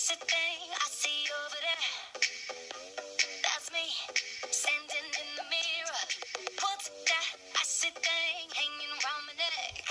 icy thing I see over there. That's me, standing in the mirror. What's that icy thing hanging around my neck?